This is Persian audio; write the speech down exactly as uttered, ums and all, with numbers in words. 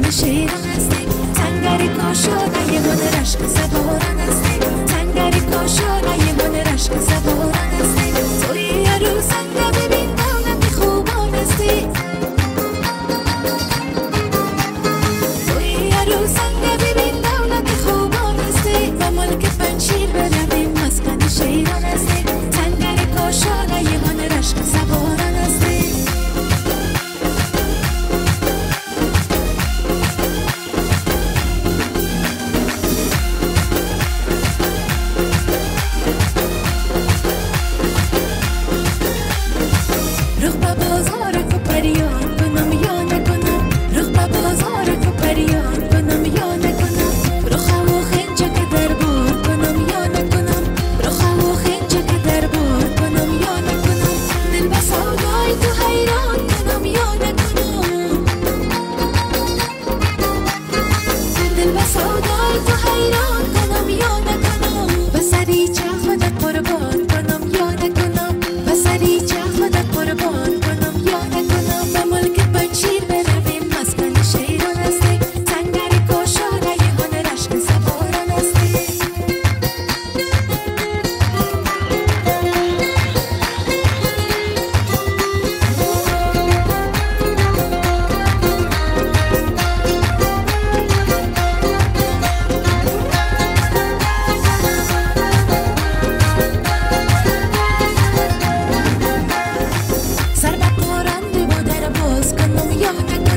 مسکن شیران هستی تنگری کاشانه یه من رشک سواران هستی تنگری کاشانه یه من رشک سواران هستی توی یه روز سنگه ببین دولت خوبان هستی توی یه روز سنگه ببین دولت خوبان هستی و ملک پنشیر برویم مسکن شیران هستی تنگری کاشانه یه من رشک سواران هستی یا نکنم